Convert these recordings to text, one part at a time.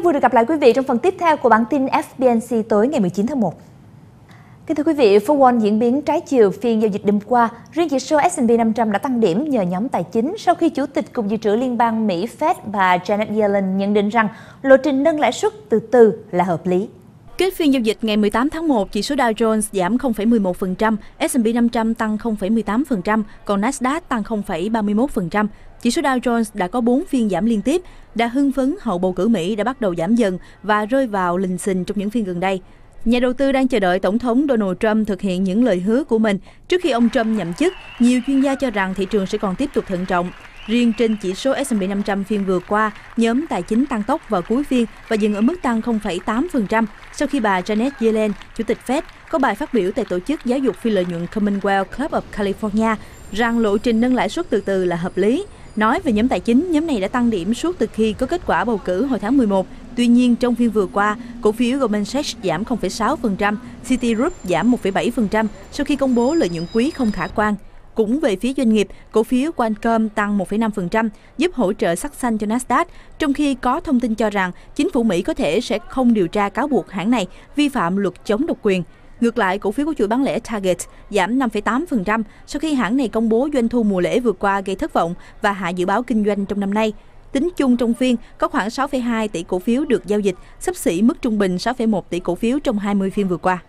Rất vui được gặp lại quý vị trong phần tiếp theo của bản tin FBNC tối ngày 19 tháng 1. Kính thưa quý vị, phố Wall diễn biến trái chiều phiên giao dịch đêm qua. Riêng chỉ số S&P 500 đã tăng điểm nhờ nhóm tài chính sau khi Chủ tịch Cục Dự trữ Liên bang Mỹ Fed bà Janet Yellen nhận định rằng lộ trình nâng lãi suất từ từ là hợp lý. Kết phiên giao dịch ngày 18 tháng 1, chỉ số Dow Jones giảm 0,11%, S&P 500 tăng 0,18%, còn Nasdaq tăng 0,31%. Chỉ số Dow Jones đã có 4 phiên giảm liên tiếp, đã hưng phấn hậu bầu cử Mỹ đã bắt đầu giảm dần và rơi vào lình xình trong những phiên gần đây. Nhà đầu tư đang chờ đợi Tổng thống Donald Trump thực hiện những lời hứa của mình. Trước khi ông Trump nhậm chức, nhiều chuyên gia cho rằng thị trường sẽ còn tiếp tục thận trọng. Riêng trên chỉ số S&P 500 phiên vừa qua, nhóm tài chính tăng tốc vào cuối phiên và dừng ở mức tăng 0,8% sau khi bà Janet Yellen, Chủ tịch Fed, có bài phát biểu tại tổ chức giáo dục phi lợi nhuận Commonwealth Club of California rằng lộ trình nâng lãi suất từ từ là hợp lý. Nói về nhóm tài chính, nhóm này đã tăng điểm suốt từ khi có kết quả bầu cử hồi tháng 11. Tuy nhiên, trong phiên vừa qua, cổ phiếu Goldman Sachs giảm 0,6%, Citigroup giảm 1,7% sau khi công bố lợi nhuận quý không khả quan. Cũng về phía doanh nghiệp, cổ phiếu Qualcomm tăng 1,5%, giúp hỗ trợ sắc xanh cho Nasdaq, trong khi có thông tin cho rằng chính phủ Mỹ có thể sẽ không điều tra cáo buộc hãng này vi phạm luật chống độc quyền. Ngược lại, cổ phiếu của chuỗi bán lẻ Target giảm 5,8% sau khi hãng này công bố doanh thu mùa lễ vừa qua gây thất vọng và hạ dự báo kinh doanh trong năm nay. Tính chung trong phiên, có khoảng 6,2 tỷ cổ phiếu được giao dịch, xấp xỉ mức trung bình 6,1 tỷ cổ phiếu trong 20 phiên vừa qua.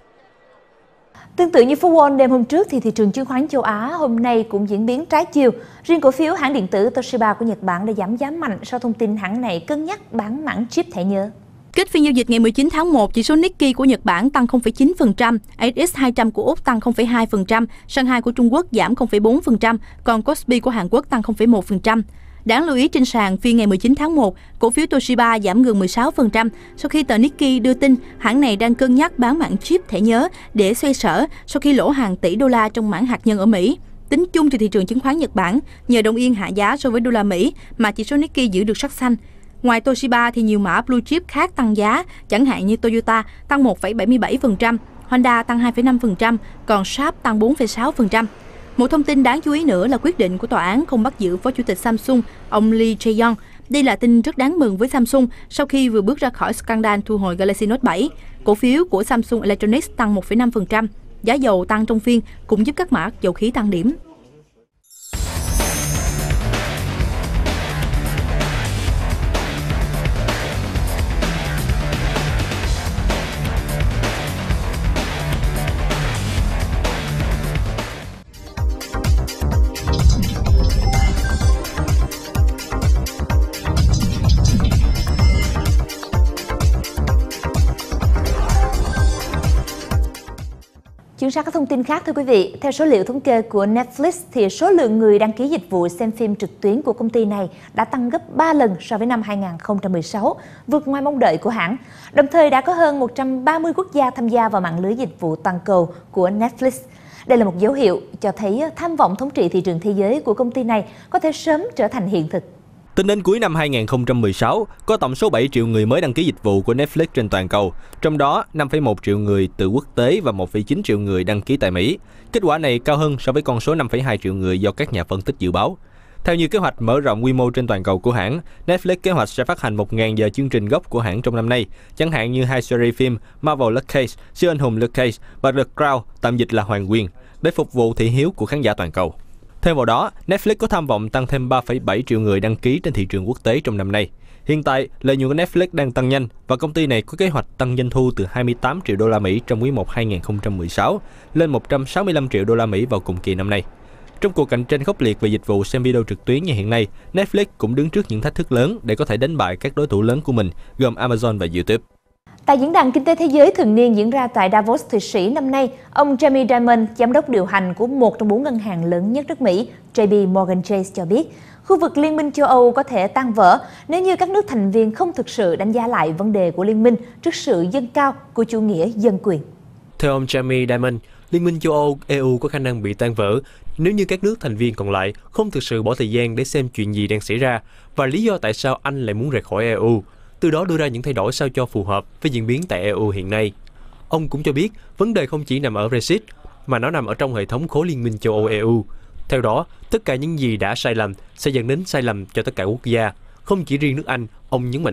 Tương tự như phố Wall đêm hôm trước thì thị trường chứng khoán châu Á hôm nay cũng diễn biến trái chiều. Riêng cổ phiếu hãng điện tử Toshiba của Nhật Bản đã giảm giá mạnh sau thông tin hãng này cân nhắc bán mảng chip thẻ nhớ. Kết phiên giao dịch ngày 19 tháng 1, chỉ số Nikkei của Nhật Bản tăng 0,9%, ASX200 của Úc tăng 0,2%, Shanghai của Trung Quốc giảm 0,4%, còn Kospi của Hàn Quốc tăng 0,1%. Đáng lưu ý trên sàn phiên ngày 19 tháng 1, cổ phiếu Toshiba giảm gần 16% sau khi tờ Nikkei đưa tin hãng này đang cân nhắc bán mảng chip thẻ nhớ để xoay sở sau khi lỗ hàng tỷ đô la trong mảng hạt nhân ở Mỹ. Tính chung thì thị trường chứng khoán Nhật Bản nhờ đồng yên hạ giá so với đô la Mỹ mà chỉ số Nikkei giữ được sắc xanh. Ngoài Toshiba thì nhiều mã blue chip khác tăng giá, chẳng hạn như Toyota tăng 1,77%, Honda tăng 2,5%, còn Sharp tăng 4,6%. Một thông tin đáng chú ý nữa là quyết định của tòa án không bắt giữ Phó Chủ tịch Samsung, ông Lee Jae-yong. Đây là tin rất đáng mừng với Samsung sau khi vừa bước ra khỏi scandal thu hồi Galaxy Note 7. Cổ phiếu của Samsung Electronics tăng 1,5%. Giá dầu tăng trong phiên cũng giúp các mã dầu khí tăng điểm. Chuyển sang các thông tin khác thưa quý vị, theo số liệu thống kê của Netflix thì số lượng người đăng ký dịch vụ xem phim trực tuyến của công ty này đã tăng gấp 3 lần so với năm 2016, vượt ngoài mong đợi của hãng. Đồng thời đã có hơn 130 quốc gia tham gia vào mạng lưới dịch vụ toàn cầu của Netflix. Đây là một dấu hiệu cho thấy tham vọng thống trị thị trường thế giới của công ty này có thể sớm trở thành hiện thực. Tính đến cuối năm 2016, có tổng số 7 triệu người mới đăng ký dịch vụ của Netflix trên toàn cầu, trong đó 5,1 triệu người từ quốc tế và 1,9 triệu người đăng ký tại Mỹ. Kết quả này cao hơn so với con số 5,2 triệu người do các nhà phân tích dự báo. Theo như kế hoạch mở rộng quy mô trên toàn cầu của hãng, Netflix kế hoạch sẽ phát hành 1.000 giờ chương trình gốc của hãng trong năm nay, chẳng hạn như 2 series phim Marvel Luke Cage, siêu anh hùng Luke Cage và The Crown, tạm dịch là Hoàng Quyền, để phục vụ thị hiếu của khán giả toàn cầu. Thêm vào đó, Netflix có tham vọng tăng thêm 3,7 triệu người đăng ký trên thị trường quốc tế trong năm nay. Hiện tại, lợi nhuận của Netflix đang tăng nhanh và công ty này có kế hoạch tăng doanh thu từ 28 triệu đô la Mỹ trong quý 1 2016 lên 165 triệu đô la Mỹ vào cùng kỳ năm nay. Trong cuộc cạnh tranh khốc liệt về dịch vụ xem video trực tuyến như hiện nay, Netflix cũng đứng trước những thách thức lớn để có thể đánh bại các đối thủ lớn của mình, gồm Amazon và YouTube. Tại Diễn đàn Kinh tế Thế giới thường niên diễn ra tại Davos, Thụy Sĩ năm nay, ông Jamie Dimon, giám đốc điều hành của một trong 4 ngân hàng lớn nhất nước Mỹ, JP Morgan Chase cho biết, khu vực Liên minh châu Âu có thể tan vỡ nếu như các nước thành viên không thực sự đánh giá lại vấn đề của Liên minh trước sự dâng cao của chủ nghĩa dân quyền. Theo ông Jamie Dimon, Liên minh châu Âu EU có khả năng bị tan vỡ nếu như các nước thành viên còn lại không thực sự bỏ thời gian để xem chuyện gì đang xảy ra và lý do tại sao Anh lại muốn rời khỏi EU, từ đó đưa ra những thay đổi sao cho phù hợp với diễn biến tại EU hiện nay. Ông cũng cho biết vấn đề không chỉ nằm ở Brexit mà nó nằm ở trong hệ thống khối Liên minh châu Âu EU. Theo đó, tất cả những gì đã sai lầm sẽ dẫn đến sai lầm cho tất cả quốc gia, không chỉ riêng nước Anh. Ông nhấn mạnh thêm,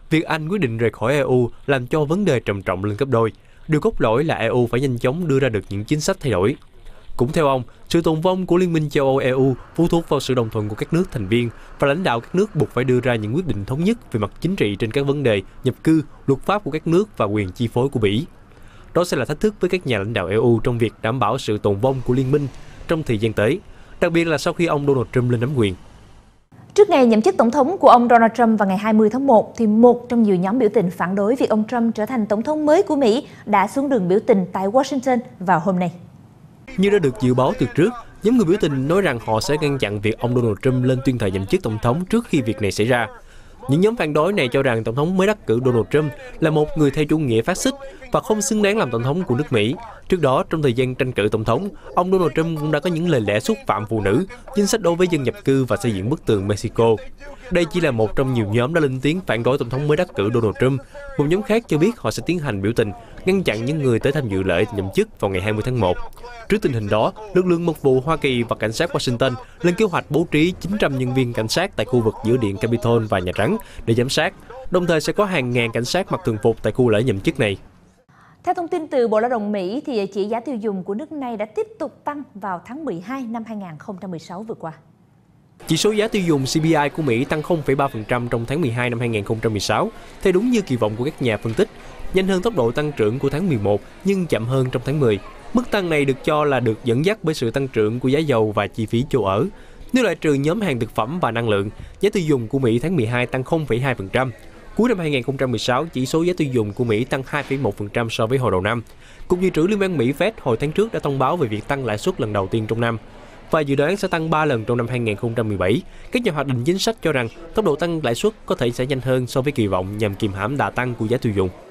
Việc Anh quyết định rời khỏi EU làm cho vấn đề trầm trọng lên gấp đôi. Điều cốt lõi là EU phải nhanh chóng đưa ra được những chính sách thay đổi. Cũng theo ông, sự tồn vong của Liên minh châu Âu EU phụ thuộc vào sự đồng thuận của các nước thành viên và lãnh đạo các nước buộc phải đưa ra những quyết định thống nhất về mặt chính trị trên các vấn đề nhập cư, luật pháp của các nước và quyền chi phối của Bỉ. Đó sẽ là thách thức với các nhà lãnh đạo EU trong việc đảm bảo sự tồn vong của liên minh trong thời gian tới, đặc biệt là sau khi ông Donald Trump lên nắm quyền. Trước ngày nhậm chức tổng thống của ông Donald Trump vào ngày 20 tháng 1, thì một trong nhiều nhóm biểu tình phản đối việc ông Trump trở thành tổng thống mới của Mỹ đã xuống đường biểu tình tại Washington vào hôm nay. Như đã được dự báo từ trước, nhóm người biểu tình nói rằng họ sẽ ngăn chặn việc ông Donald Trump lên tuyên thệ nhậm chức tổng thống trước khi việc này xảy ra. Những nhóm phản đối này cho rằng tổng thống mới đắc cử Donald Trump là một người theo chủ nghĩa phát xít và không xứng đáng làm tổng thống của nước Mỹ. Trước đó, trong thời gian tranh cử tổng thống, ông Donald Trump cũng đã có những lời lẽ xúc phạm phụ nữ, chính sách đối với dân nhập cư và xây dựng bức tường Mexico. Đây chỉ là một trong nhiều nhóm đã lên tiếng phản đối tổng thống mới đắc cử Donald Trump. Một nhóm khác cho biết họ sẽ tiến hành biểu tình, ngăn chặn những người tới tham dự lễ nhậm chức vào ngày 20 tháng 1. Trước tình hình đó, lực lượng mật vụ Hoa Kỳ và cảnh sát Washington lên kế hoạch bố trí 900 nhân viên cảnh sát tại khu vực giữa Điện Capitol và Nhà Trắng để giám sát. Đồng thời sẽ có hàng ngàn cảnh sát mặc thường phục tại khu lễ nhậm chức này. Theo thông tin từ Bộ Lao động Mỹ, thì chỉ giá tiêu dùng của nước này đã tiếp tục tăng vào tháng 12 năm 2016 vừa qua. Chỉ số giá tiêu dùng CPI của Mỹ tăng 0,3% trong tháng 12 năm 2016, theo đúng như kỳ vọng của các nhà phân tích, nhanh hơn tốc độ tăng trưởng của tháng 11 nhưng chậm hơn trong tháng 10. Mức tăng này được cho là được dẫn dắt bởi sự tăng trưởng của giá dầu và chi phí chỗ ở. Nếu loại trừ nhóm hàng thực phẩm và năng lượng, giá tiêu dùng của Mỹ tháng 12 tăng 0,2%. Cuối năm 2016, chỉ số giá tiêu dùng của Mỹ tăng 2,1% so với hồi đầu năm. Cục Dự trữ Liên bang Mỹ Fed hồi tháng trước đã thông báo về việc tăng lãi suất lần đầu tiên trong năm và dự đoán sẽ tăng 3 lần trong năm 2017. Các nhà hoạch định chính sách cho rằng tốc độ tăng lãi suất có thể sẽ nhanh hơn so với kỳ vọng nhằm kiềm hãm đà tăng của giá tiêu dùng.